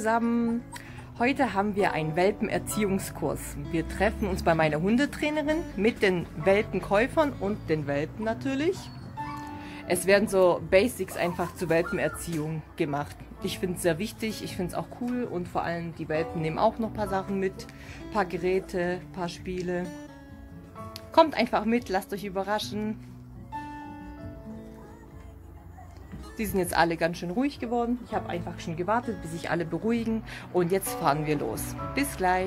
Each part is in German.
zusammen! Heute haben wir einen Welpenerziehungskurs. Wir treffen uns bei meiner Hundetrainerin mit den Welpenkäufern und den Welpen natürlich. Es werden so Basics einfach zur Welpenerziehung gemacht. Ich finde es sehr wichtig, ich finde es auch cool und vor allem die Welpen nehmen auch noch ein paar Sachen mit, ein paar Geräte, ein paar Spiele. Kommt einfach mit, lasst euch überraschen. Die sind jetzt alle ganz schön ruhig geworden. Ich habe einfach schon gewartet, bis sich alle beruhigen. Und jetzt fahren wir los. Bis gleich.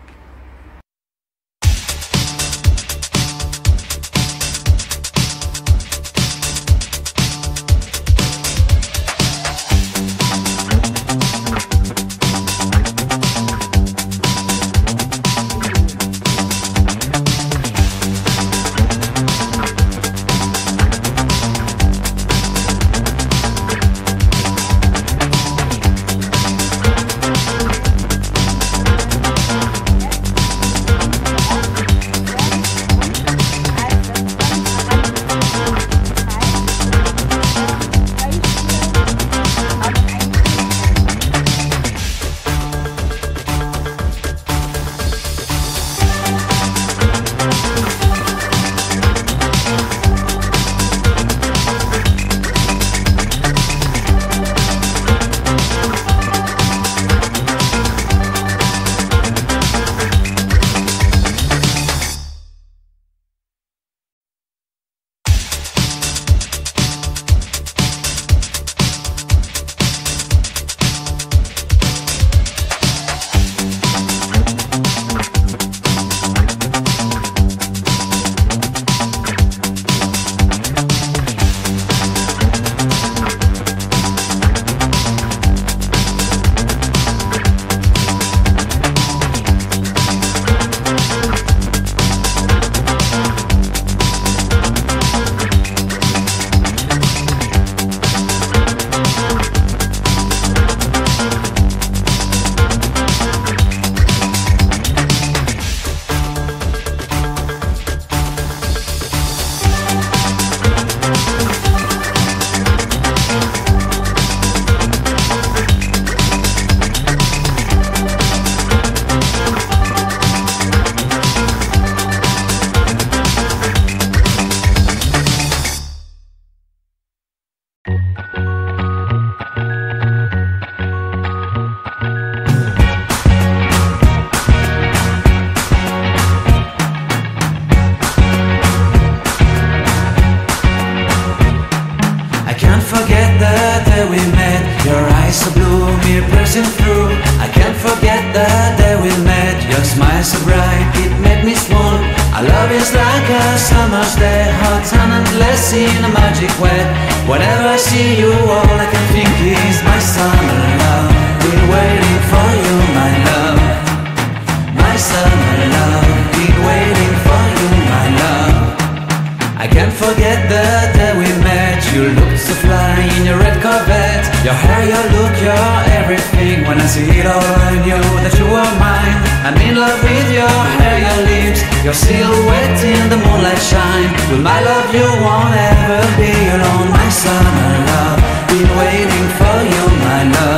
We met, your eyes so blue, me pressing through. I can't forget the day we met, your smile so bright, it made me swoon. Our love is like a summer's day, hot and endless in a magic way. Whenever I see you, all I can think is my summer love. Been waiting for you, my love. My summer love, been waiting for you, my love. I can't forget the day we met. You looked so fly in your red Corvette. Your hair, your look, your everything. When I see it all, I knew that you were mine. I'm in love with your hair, your lips, your silhouette in the moonlight shine. With my love you won't ever be alone. My summer love, been waiting for you, my love.